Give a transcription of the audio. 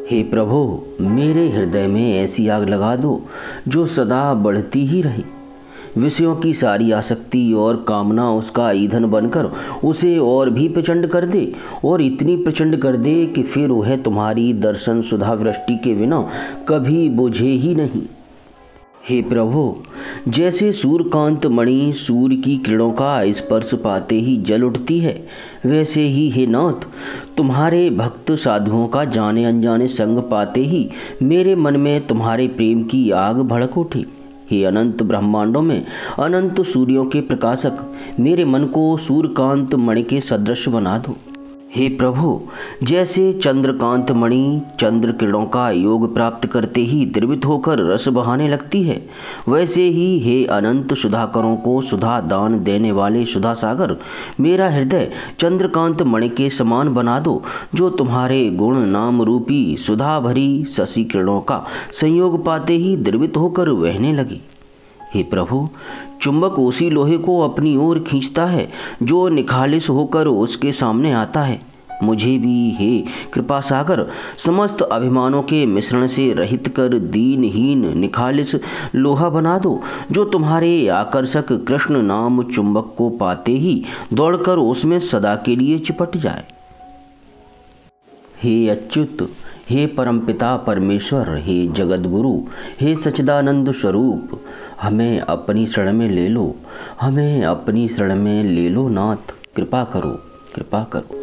हे प्रभु, मेरे हृदय में ऐसी आग लगा दो जो सदा बढ़ती ही रहे। विषयों की सारी आसक्ति और कामना उसका ईंधन बनकर उसे और भी प्रचंड कर दे, और इतनी प्रचंड कर दे कि फिर वह तुम्हारी दर्शन सुधा वृष्टि के बिना कभी बुझे ही नहीं। हे प्रभु, जैसे सूर्यकांत मणि सूर्य की किरणों का स्पर्श पाते ही जल उठती है, वैसे ही हे नाथ, तुम्हारे भक्त साधुओं का जाने अनजाने संग पाते ही मेरे मन में तुम्हारे प्रेम की आग भड़क उठी। हे अनंत ब्रह्मांडों में अनंत सूर्यों के प्रकाशक, मेरे मन को सूर्यकांत मणि के सदृश बना दो। हे प्रभु, जैसे चंद्रकांत मणि चंद्र किरणों का योग प्राप्त करते ही द्रवित होकर रस बहाने लगती है, वैसे ही हे अनंत सुधाकरों को सुधा दान देने वाले सुधा सागर, मेरा हृदय चंद्रकांत मणि के समान बना दो, जो तुम्हारे गुण नाम रूपी सुधा भरी शशि किरणों का संयोग पाते ही द्रवित होकर बहने लगे। हे प्रभु, चुंबक उसी लोहे को अपनी ओर खींचता है जो निखालिस होकर उसके सामने आता है। मुझे भी हे कृपा सागर समस्त अभिमानों के मिश्रण से रहित कर दीनहीन निखालिस लोहा बना दो, जो तुम्हारे आकर्षक कृष्ण नाम चुंबक को पाते ही दौड़कर उसमें सदा के लिए चिपट जाए। हे अच्युत, हे परमपिता परमेश्वर, हे जगद्गुरु, हे सच्चिदानंद स्वरूप, हमें अपनी शरण में ले लो, हमें अपनी शरण में ले लो नाथ, कृपा करो, कृपा करो।